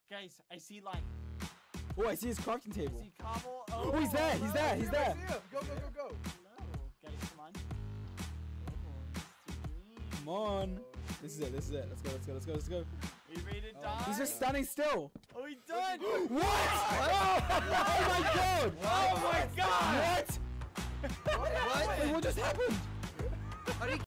Guys, I see like. Oh, I see his crafting table. I see cobble. Oh, he's there. He's there. He's there. Go, go, go, go. Hello, guys, come on. Come on. This is it. This is it. Let's go. Let's go. Let's go. Let's go. Are you ready to die? He's just standing still. Oh, he's done. What? Oh my god. Oh my god. What? What? Wait, what just happened? How do you